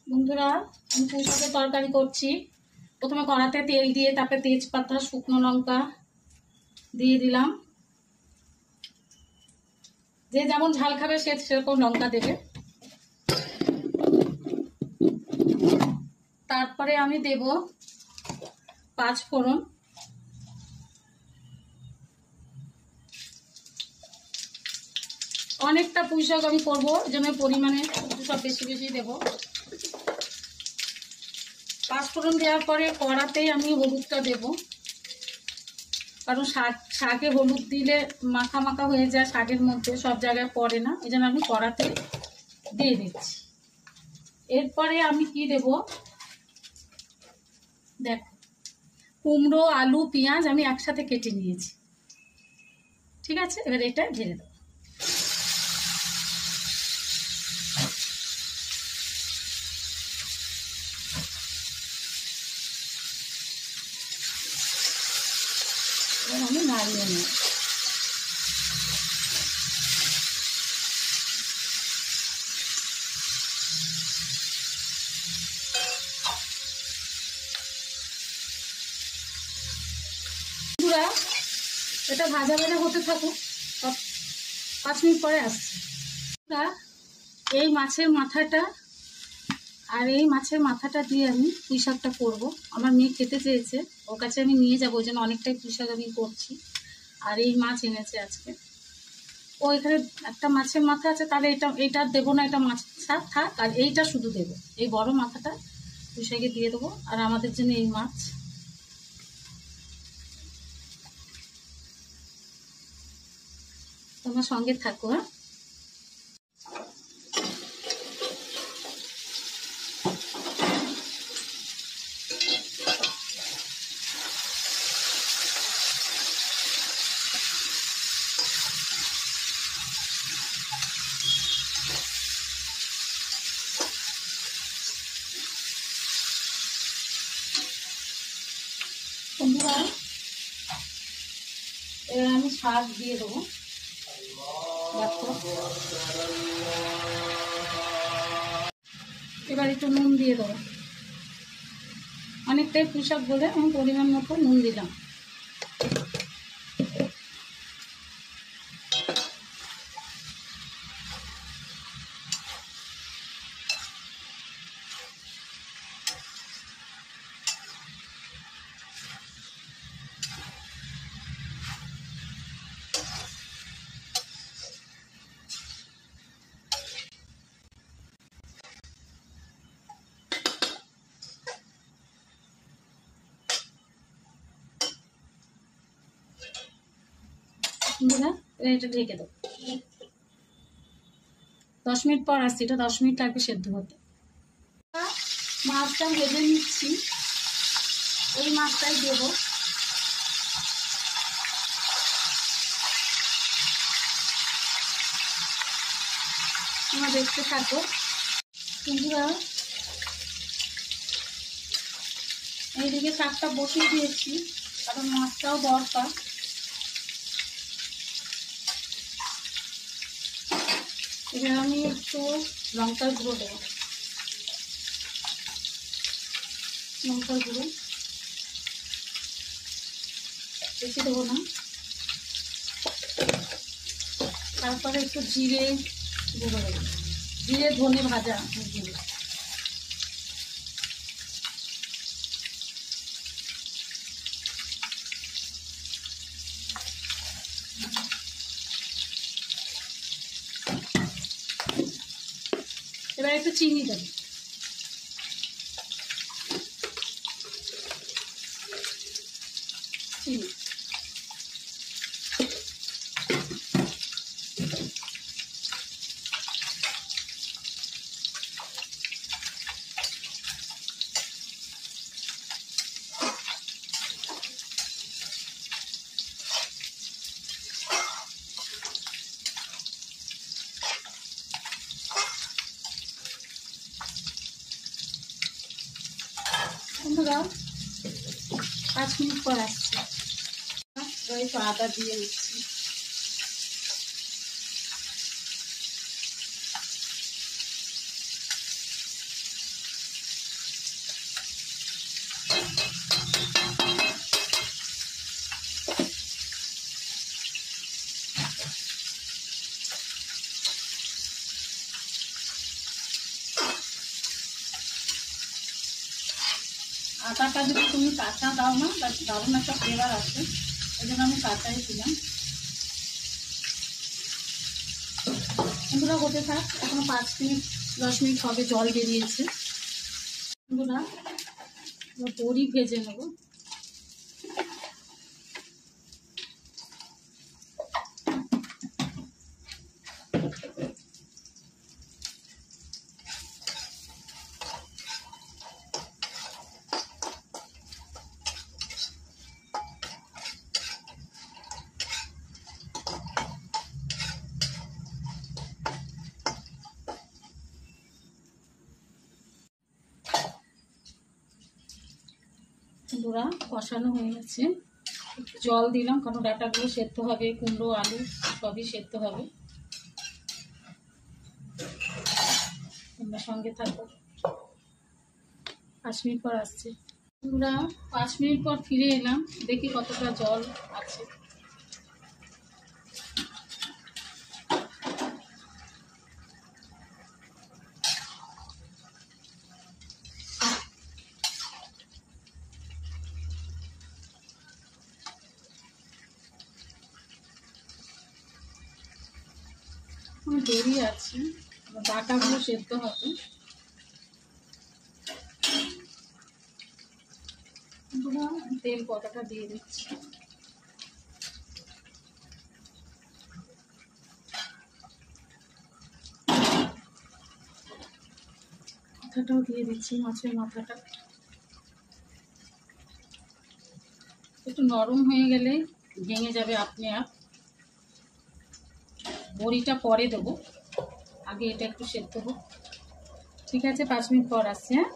বন্ধুরা, আমি পুঁই শাকের তরকারি করছি। প্রথমে কড়াতে তেল দিয়ে তারপরে তেজপাতা, শুকনো লঙ্কা দিয়ে দিলাম। যে যেমন ঝাল খাবে সে সেরকম লঙ্কা দেবে। তারপরে আমি দেব 5 ফোড়ন। অনেকটা পুঁই শাক আমি করবো, এই জন্য পরিমাণে সব বেশি বেশি দেবো। 5 ফোড়ন দেওয়ার পরে কড়াতেই আমি হলুদটা দেব, কারণ শাকে হলুদ দিলে মাখা মাখা হয়ে যায়, শাকের মধ্যে সব জায়গায় পড়ে না, এই জন্য আমি কড়াতে দিয়ে দিচ্ছি। এরপরে আমি কি দেব দেখো, কুমড়ো, আলু, পেঁয়াজ আমি একসাথে কেটে নিয়েছি। ঠিক আছে, এবার এটা ঢেলে দেবো। আমি নাড়িয়ে নিই। এটা ভাজা ভাজা হতে থাকুক, 5 মিনিট পরে আসছে। এই মাছের মাথাটা দিয়ে আমি পুঁই শাকটা করবো। আমার মেয়ে খেতে চেয়েছে, ওর কাছে আমি নিয়ে যাবো, ওই জন্য অনেকটাই পুঁই শাক আমি করছি। আর এই মাছ এনেছে আজকে। ও এখানে একটা মাছের মাথা আছে, তাহলে এইটা দেবো না, এটা মাছ শাক থাক, আর এইটা শুধু দেবো। এই বড় মাথাটা পুঁই শাকে দিয়ে দেবো, আর আমাদের জন্য এই মাছ। তোমার সঙ্গে থাকো। হ্যাঁ, বন্ধুরা, এবার আমি শাক দিয়ে দেবো। দেখো, এবার একটু নুন দিয়ে দেবো। অনেকটাই পুঁই শাক বলে আমি পরিমাণ মতো নুন দিলাম। এটা ঢেকে দেবো। 10 মিনিট পর আসছি। এটা 10 মিনিট লাগবে সেদ্ধ হতে। মাছটা ভেজে নিচ্ছি, এই মাছটাই দেবো। তোমরা দেখতে থাকো। বন্ধুরা, এইদিকে শাকটা বসিয়ে দিয়েছি, কারণ মাছটাও দরকার। এবার আমি একটু লঙ্কার গুঁড়ো দেবো। লঙ্কার গুঁড়ো বেশি দেবো না। তারপরে একটু জিরে গুঁড়ো দেবো, জিরে ধনে ভাজা জিরে। এবার একটু চিনি দেবো। চিনি বন্ধুরা, 5 মিনিট পর আসছে। একটু আদা দিয়ে দিচ্ছি। আটাটা যদি তুমি কাঁচা দাও না, দারুণ একটা ফ্লেভার আসে, ওই জন্য আমি কাঁচাই দিলাম। বন্ধুরা হতে থাক, এখনো 5 মিনিট 10 মিনিট হবে, জল বেরিয়েছে। বন্ধুরা বড়ি ভেজে নেব। বন্ধুরা কষানো হয়ে গেছে, জল দিলাম কারণ ডাঁটাগুলো সেদ্ধ হবে, কুমড়ো আলু সবই সেদ্ধ হবে। তোমরা সঙ্গে থাকো, 5 মিনিট পর আসছে। বন্ধুরা 5 মিনিট পর ফিরে এলাম, দেখি কতটা জল আছে। দেরি আছে, ডাঁটাগুলো সেদ্ধ হবে। তেল কতটা দিয়ে দিচ্ছি, মাথাটাও দিয়ে দিচ্ছি, মাছের মাথাটা একটু নরম হয়ে গেলে ভেঙে যাবে আপনি আপ। বড়িটা পরে দেবো, আগে এটা একটু সেদ্ধ হোক। ঠিক আছে, 5 মিনিট পর আসছে। হ্যাঁ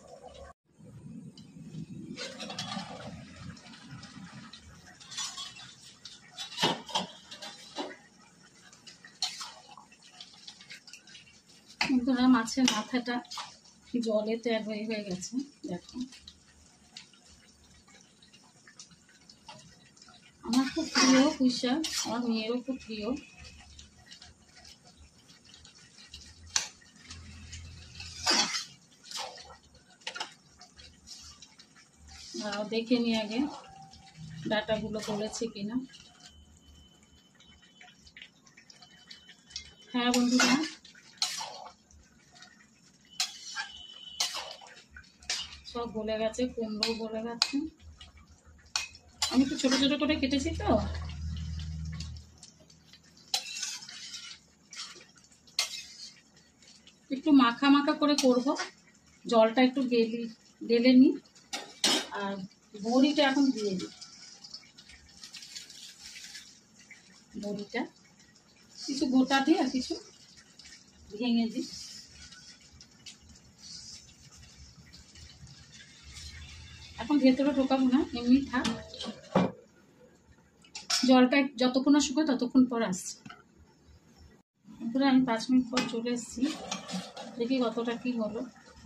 বন্ধুরা মাছের মাথাটা জলে ত্যাগ হয়ে গেছে, দেখো। আমার খুব প্রিয় পুঁই শাক, আমার মেয়েরও খুব প্রিয়। দেখে নি আগে ডাঁটাগুলো গলেছে কিনা। হ্যাঁ বন্ধুরা সব গলে গেছে, কুমড়ো গলে গেছে। আমি একটু ছোট ছোট করে কেটেছি তো, একটু মাখা মাখা করে করব, জলটা একটু গেলে নি। আর বড়িটা এখন দিয়ে দিই, বড়িটা কিছু গোটা দিই আর কিছু ভেঙে দিই। এখন ভেতরে ঢোকাবো না, এমনি থাক, জলটা যতক্ষণ না শুকোয় ততক্ষণ পর আসছে। পুরো আমি 5 মিনিট পর চলে এসেছি, দেখি কতটা কি হলো।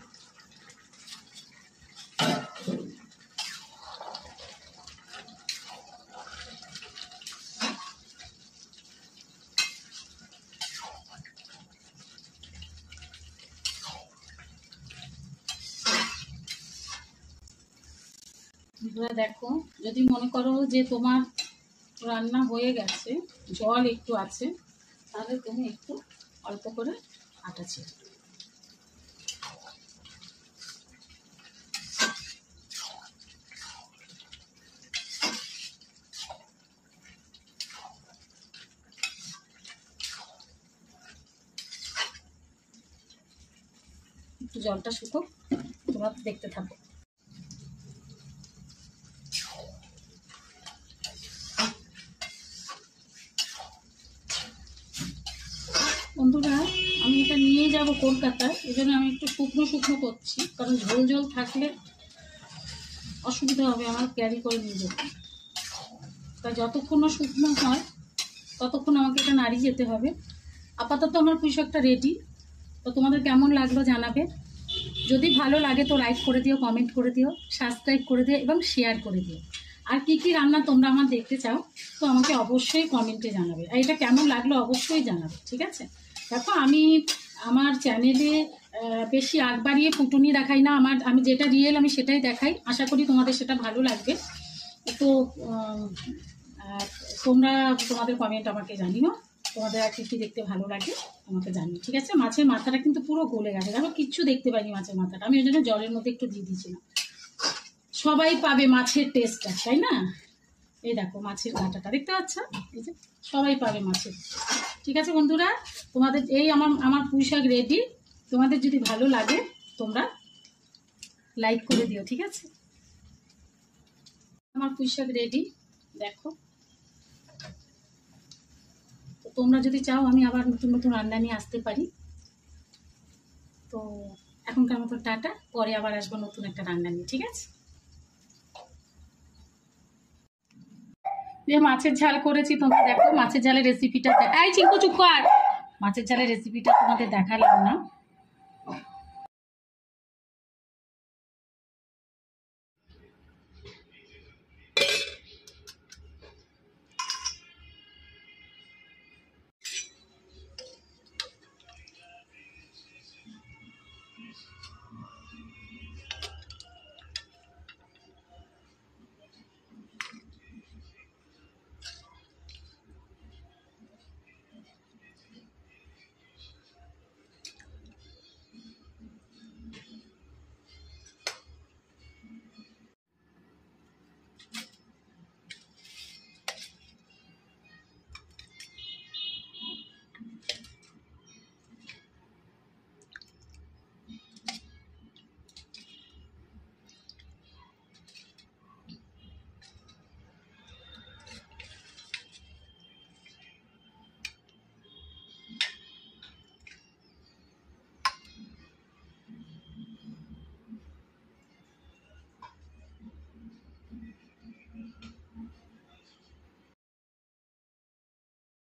দেখো, যদি মনে করো যে তোমার রান্না হয়ে গেছে, জল একটু আছে, তাহলে তুমি একটু অল্প করে আটা ছেড়ে একটু জলটা শুকো, তোমরা দেখতে থাকো। বন্ধুরা আমি এটা নিয়ে যাব কলকাতায়, এই জন্য আমি একটু শুকনো শুকনো করছি, কারণ ঝোল ঝোল থাকলে অসুবিধা হবে আমার ক্যারি করে নিয়ে যেতে। তাই যতক্ষণ না শুকনো হয় ততক্ষণ আমাকে এটা নাড়িয়ে যেতে হবে। আপাতত আমার পুঁই শাকটা রেডি। তো তোমাদের কেমন লাগলো জানাবে, যদি ভালো লাগে তো লাইক করে দিও, কমেন্ট করে দিও, সাবস্ক্রাইব করে দিও এবং শেয়ার করে দিও। আর কি কি রান্না তোমরা আমার দেখতে চাও তো আমাকে অবশ্যই কমেন্টে জানাবে, আর এটা কেমন লাগলো অবশ্যই জানাবে। ঠিক আছে, দেখো আমি আমার চ্যানেলে বেশি আগ বাড়িয়ে ফুটুনি দেখাই না, আমি যেটা রিয়েল আমি সেটাই দেখাই। আশা করি তোমাদের সেটা ভালো লাগবে। তো তোমরা তোমাদের কমেন্ট আমাকে জানিও, তোমাদের আর কি দেখতে ভালো লাগে আমাকে জানিও, ঠিক আছে? মাছের মাথাটা কিন্তু পুরো গলে গেছে, দেখো কিচ্ছু দেখতে পাইনি মাছের মাথাটা, আমি ওই জন্য জলের মধ্যে একটু দিয়ে দিয়েছিলাম। সবাই পাবে মাছের টেস্টটা, তাই না? এই দেখো মাছের কাঁটাটা দেখতে পাচ্ছ, এই যে সবাই পাবে মাছের। ঠিক আছে বন্ধুরা, তোমাদের এই আমার পুঁই শাক রেডি। তোমাদের যদি ভালো লাগে তোমরা লাইক করে দিও, ঠিক আছে? আমার পুঁই শাক রেডি, দেখো। তো তোমরা যদি চাও আমি আবার নতুন নতুন রান্না নিয়ে আসতে পারি। তো এখনকার মতো টাটা, পরে আবার আসবো নতুন একটা রান্না নিয়ে, ঠিক আছে? যে মাছের ঝাল করেছি, তোমরা দেখো মাছের ঝালের রেসিপিটা। এই চিঙ্কু চুপ কর, মাছের ঝালের রেসিপিটা তোমাদের দেখালাম না।